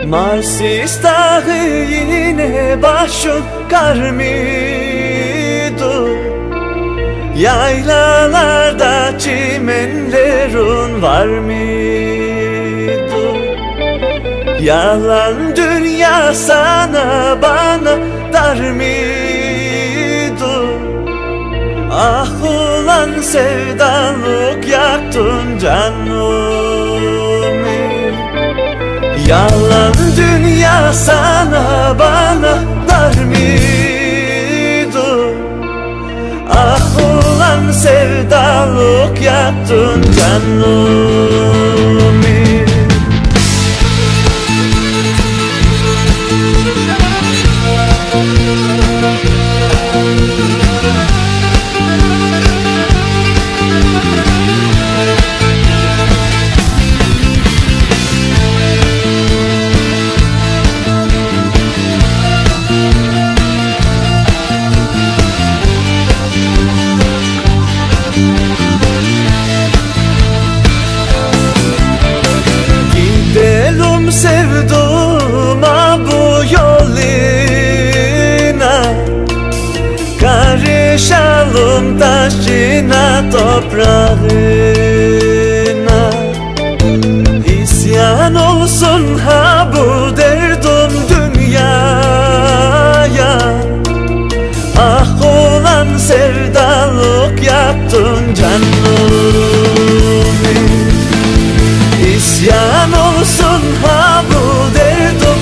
Marsis dağı yine başın karmidu. Yaylalarda çimenlerin var mıydı? Yalan dünya sana bana dar mıydı? Ah ulan sevdalık yaktın canımı. Yalan dünya sana bana dar mıydı? Ah ulan sevdalık yaktın canımı. Sevduma bu yoluna, karışalım taşına toprağına. İsyan olsun ha bu derdim dünyaya. Ah ulan sevdalık yaptın canımı. İsyan olsun ha bu derdim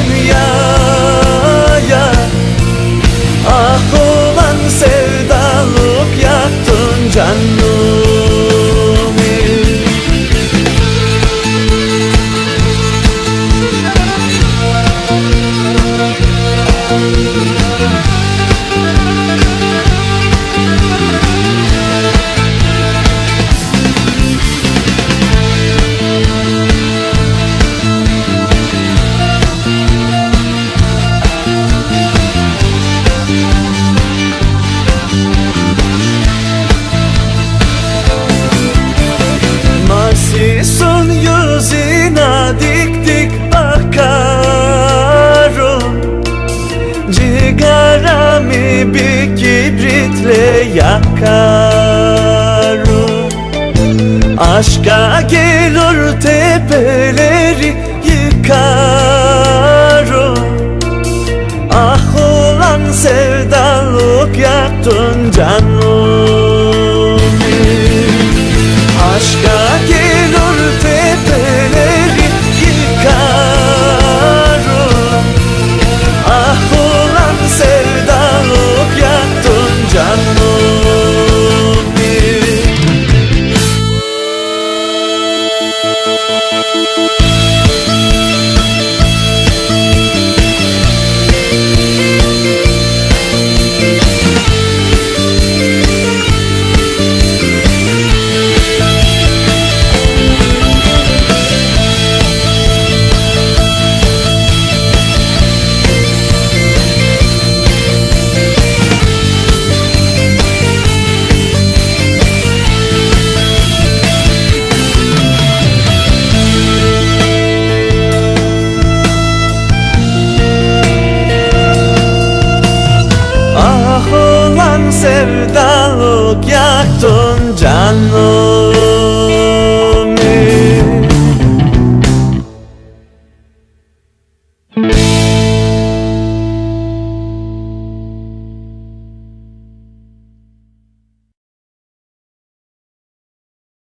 dünyaya. Ah ulan sevdalık yaktın canımı. Son yüzüne dik dik bakarım. Cigaramı bir kibritle yakarım. Aşka gelir tepeleri yıkarım. Ah ulan sevdalık yaktın can.